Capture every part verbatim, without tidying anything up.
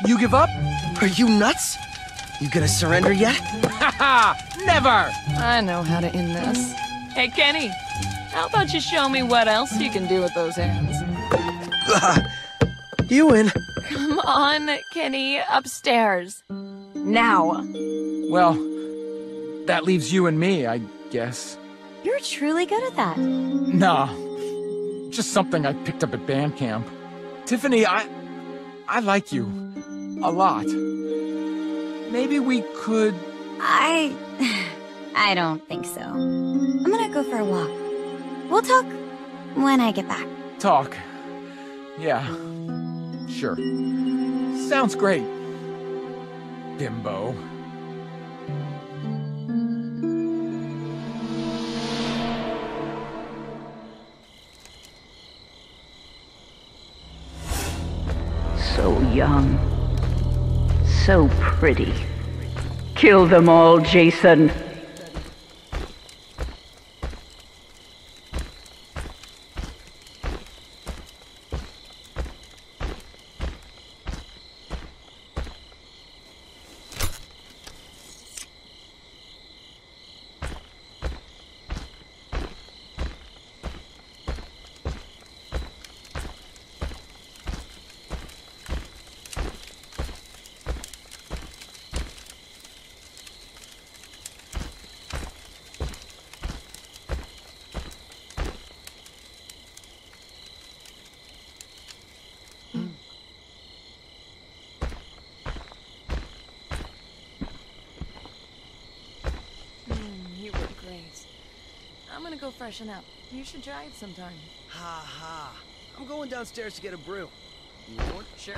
You give up? Are you nuts? You gonna surrender yet? Haha! Never! I know how to end this. Hey, Kenny, how about you show me what else you can do with those hands? You win. Come on, Kenny, upstairs. Now. Well, that leaves you and me, I guess. You're truly good at that. Nah, just something I picked up at band camp. Tiffany, I... I like you. A lot. Maybe we could... I... I don't think so. I'm gonna go for a walk. We'll talk when I get back. Talk. Yeah. Sure. Sounds great. Bimbo. So young. So pretty. Kill them all, Jason. Go freshen up. You should try it sometime. Ha ha. I'm going downstairs to get a brew. You want? Sure.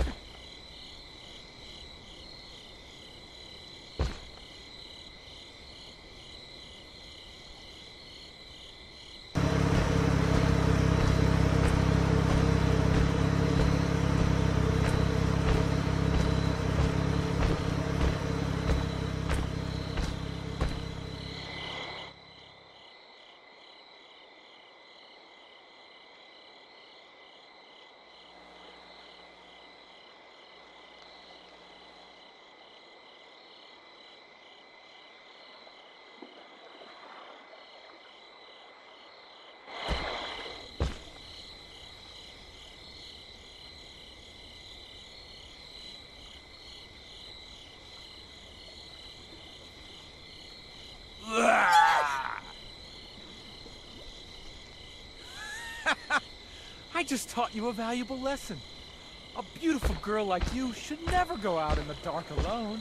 I just taught you a valuable lesson. A beautiful girl like you should never go out in the dark alone.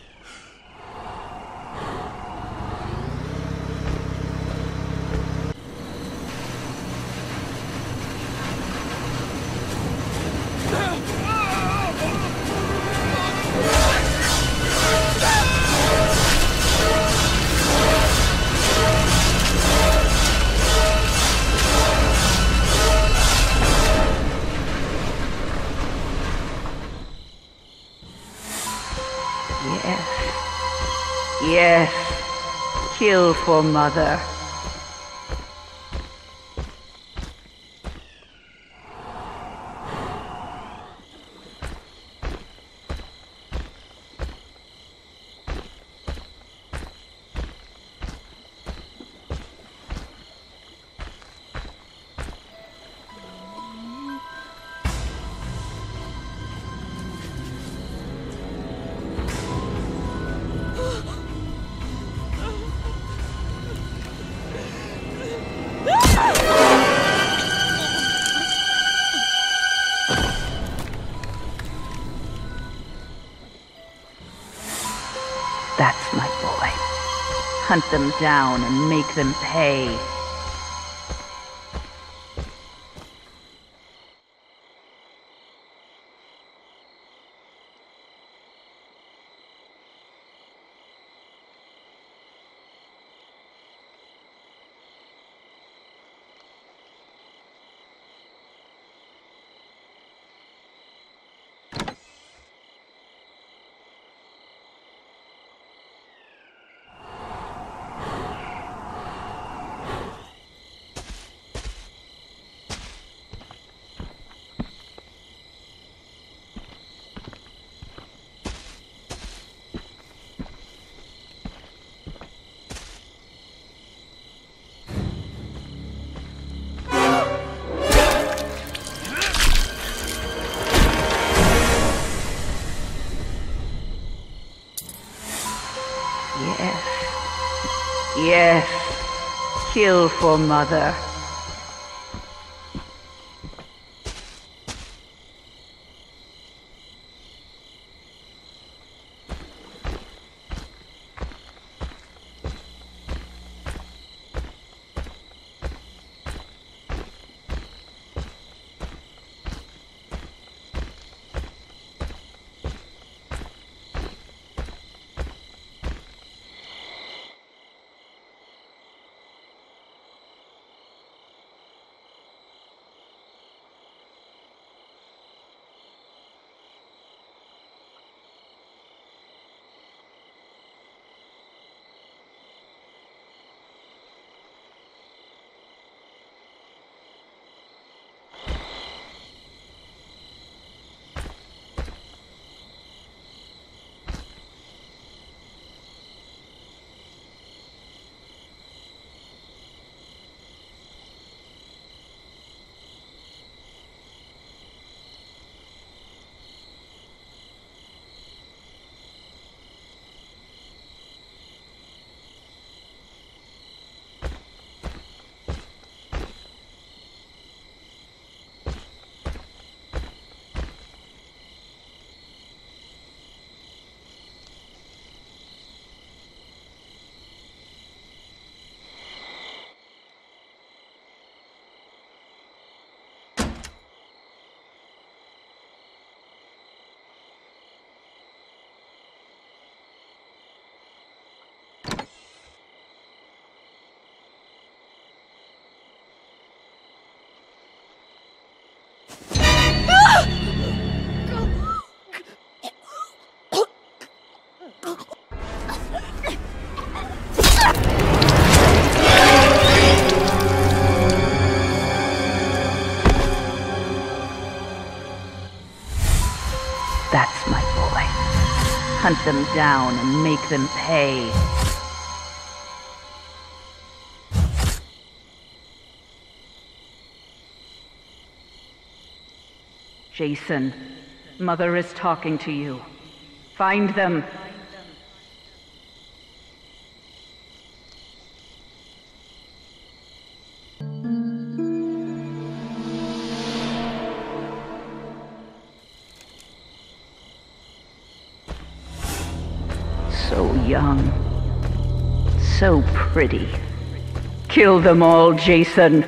Yes, kill for Mother. That's my boy. Hunt them down and make them pay. Yes. Kill for Mother. That's my boy. Hunt them down and make them pay. Jason, Mother is talking to you. Find them. So young. So pretty. Kill them all, Jason.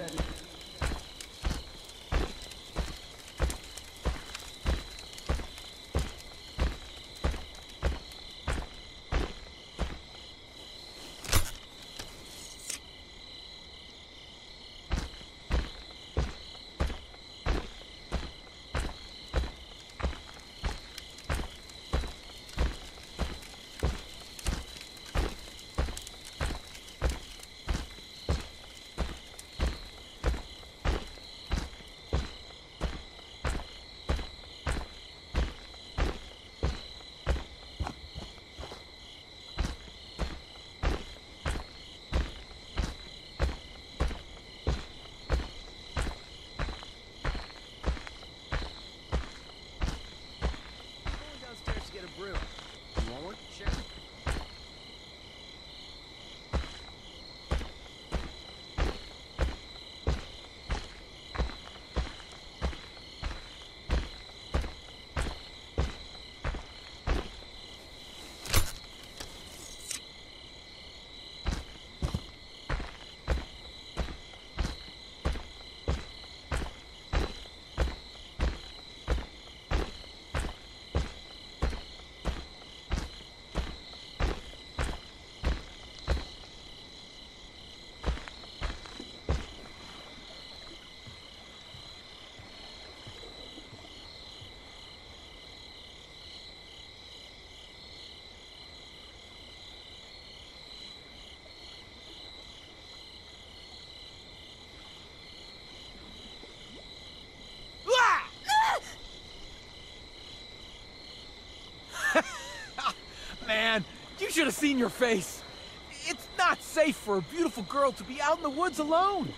Man, you should have seen your face. It's not safe for a beautiful girl to be out in the woods alone.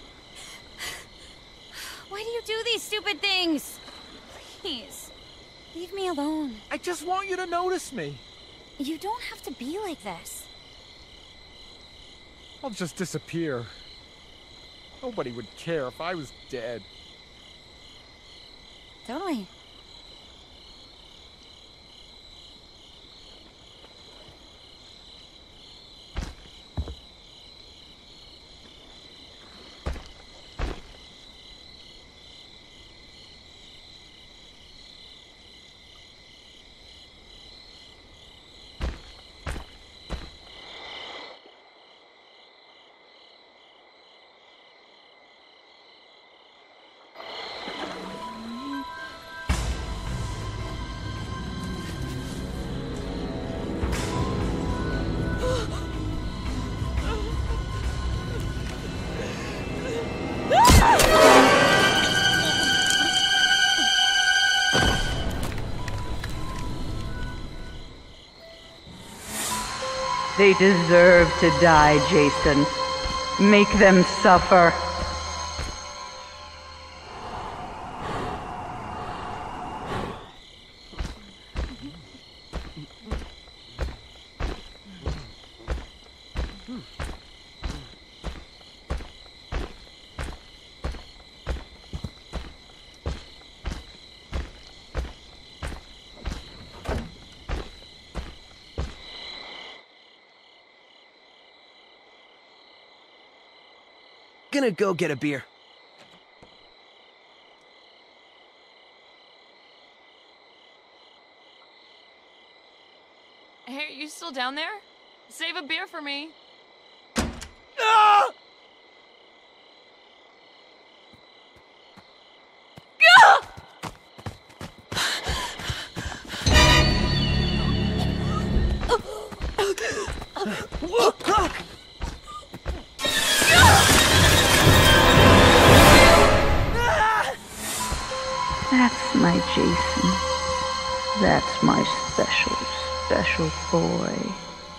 Why do you do these stupid things? Please, leave me alone. I just want you to notice me. You don't have to be like this. I'll just disappear. Nobody would care if I was dead. Totally. They deserve to die, Jason. Make them suffer. Gonna go get a beer. Hey, are you still down there? Save a beer for me. Ah! That's my Jason. That's my special, special boy.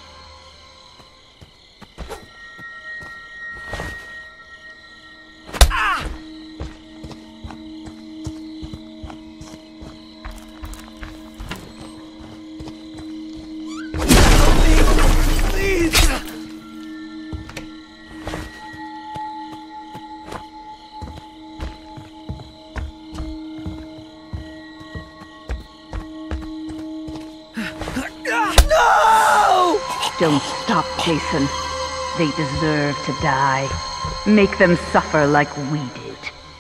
Don't stop, Jason. They deserve to die. Make them suffer like we did.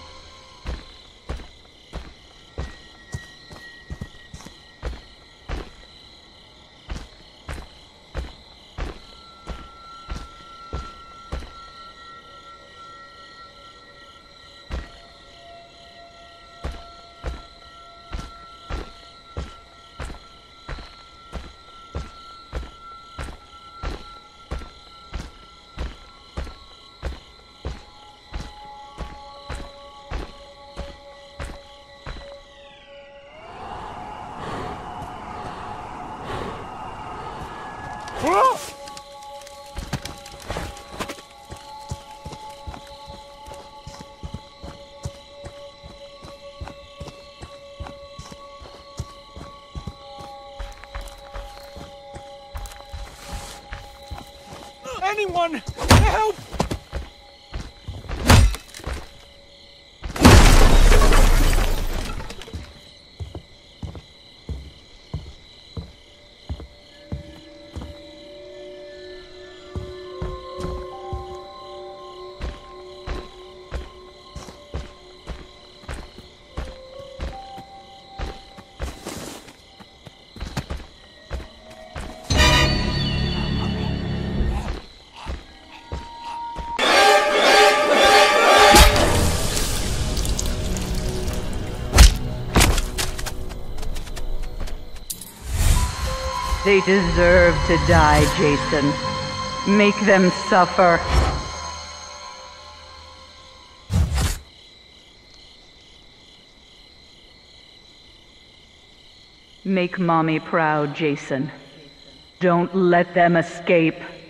Anyone, help! They deserve to die, Jason. Make them suffer. Make Mommy proud, Jason. Don't let them escape.